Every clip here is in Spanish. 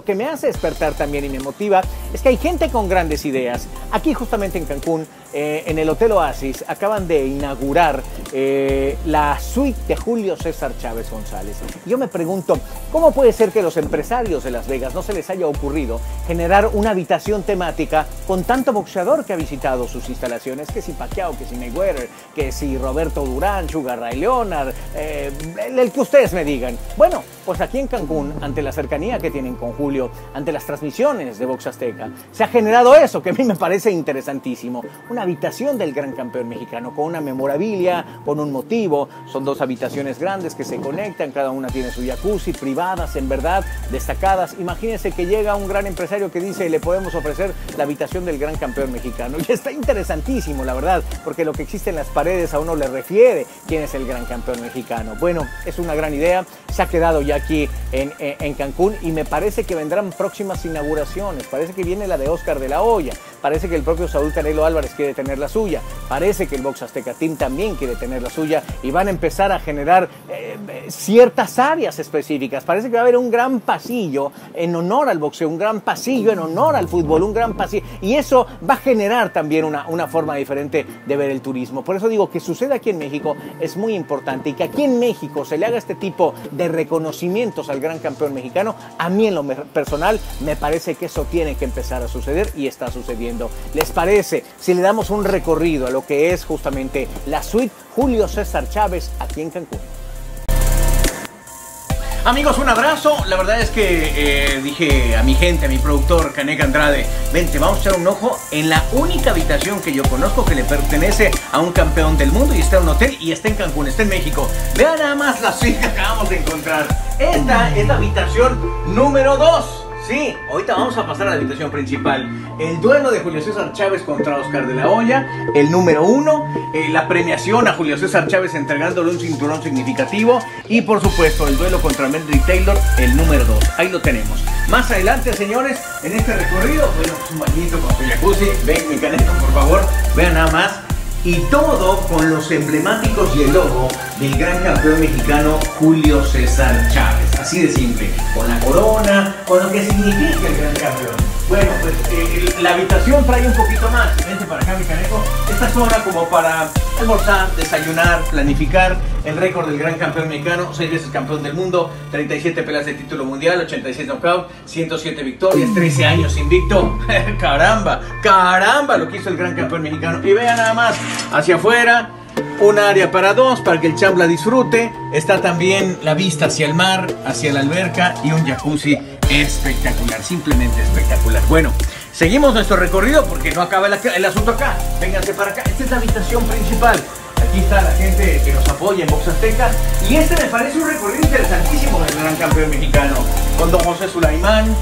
lo que me hace despertar también y me motiva es que hay gente con grandes ideas. Aquí justamente en Cancún, en el Hotel Oasis, acaban de inaugurar la suite de Julio César Chávez González. Yo me pregunto, ¿cómo puede ser que los empresarios de Las Vegas no se les haya ocurrido generar una habitación temática con tanto boxeador que ha visitado sus instalaciones? Que si Pacquiao, que si Mayweather, que si Roberto Durán, Sugar Ray Leonard, el que ustedes me digan. Bueno, pues aquí en Cancún, ante la cercanía que tienen con Julio, ante las transmisiones de Box Azteca, se ha generado eso que a mí me parece interesantísimo. Una habitación del gran campeón mexicano con una memorabilia, con un motivo. Son dos habitaciones grandes que se conectan, cada una tiene su jacuzzi, privadas, en verdad, destacadas. Imagínense que llega un gran empresario que dice, le podemos ofrecer la habitación del gran campeón mexicano. Y está interesantísimo, la verdad, porque lo que existe en las paredes a uno le refiere quién es el gran campeón mexicano. Bueno, es una gran idea, se ha quedado ya aquí en Cancún y me parece que vendrán próximas inauguraciones. Parece que viene la de Oscar de la Hoya, parece que el propio Saúl Canelo Álvarez quiere tener la suya, parece que el Box Azteca Team también quiere tener la suya y van a empezar a generar ciertas áreas específicas. Parece que va a haber un gran pasillo en honor al boxeo, un gran pasillo en honor al fútbol, un gran pasillo, y eso va a generar también una forma diferente de ver el turismo. Por eso digo que suceda aquí en México es muy importante, y que aquí en México se le haga este tipo de reconocimientos al gran campeón mexicano. A mí en lo personal me parece que eso tiene que empezar a suceder y está sucediendo. ¿Les parece si le damos un recorrido a lo que es justamente la suite Julio César Chávez aquí en Cancún? Amigos, un abrazo. La verdad es que dije a mi gente, a mi productor Canek Andrade, vente, vamos a echar un ojo en la única habitación que yo conozco que le pertenece a un campeón del mundo, y está en un hotel y está en Cancún, está en México. Vean nada más la suite que acabamos de encontrar. Esta es la habitación número 2. Sí, ahorita vamos a pasar a la habitación principal. El duelo de Julio César Chávez contra Oscar de la Hoya, el número 1, la premiación a Julio César Chávez entregándole un cinturón significativo, y por supuesto el duelo contra Meldrick Taylor, el número 2. Ahí lo tenemos. Más adelante, señores, en este recorrido, bueno, pues un bañito con su jacuzzi. Ven, mi Caneco, por favor, vean nada más. Y todo con los emblemáticos y el logo del gran campeón mexicano Julio César Chávez. Así de simple, con la corona, con lo que significa el gran campeón. Bueno, pues la habitación trae un poquito más. Vente para acá, mi Caneco. Esta zona como para almorzar, desayunar, planificar. El récord del gran campeón mexicano, 6 veces campeón del mundo, 37 peleas de título mundial, 86 knockout, 107 victorias, 13 años invicto. Caramba, caramba lo que hizo el gran campeón mexicano. Y vean nada más, hacia afuera, un área para dos, para que el champ la disfrute. Está también la vista hacia el mar, hacia la alberca, y un jacuzzi espectacular, simplemente espectacular. Bueno, seguimos nuestro recorrido porque no acaba el asunto acá. Vénganse para acá, esta es la habitación principal. Aquí está la gente que nos apoya en Box Azteca, y este me parece un recorrido interesantísimo del gran campeón mexicano, con don José Sulaimán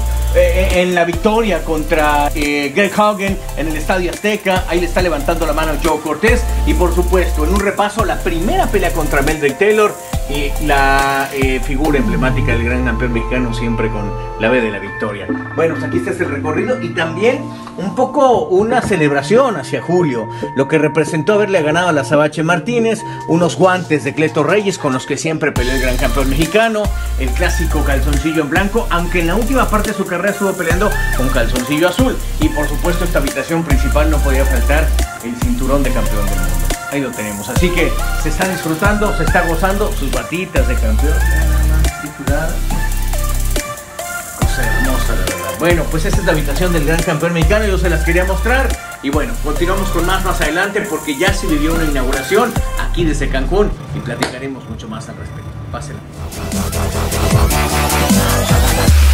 en la victoria contra Greg Hogan en el Estadio Azteca. Ahí le está levantando la mano Joe Cortés, y por supuesto en un repaso la primera pelea contra Meldrick Taylor, y la figura emblemática del gran campeón mexicano, siempre con la B de la victoria. Bueno, pues aquí está el recorrido, y también un poco una celebración hacia Julio, lo que representó haberle ganado a la Sabache Martínez, unos guantes de Cleto Reyes con los que siempre peleó el gran campeón mexicano, el clásico calzoncillo en blanco, aunque en la última parte de su carrera estuvo peleando con calzoncillo azul, y por supuesto esta habitación principal no podía faltar el cinturón de campeón del mundo. Ahí lo tenemos, así que se está disfrutando, se está gozando sus batitas de campeón. Cosa hermosa, la verdad. Bueno, pues esta es la habitación del gran campeón mexicano, yo se las quería mostrar. Y bueno, continuamos con más adelante, porque ya se vivió una inauguración aquí desde Cancún y platicaremos mucho más al respecto. Pásenla.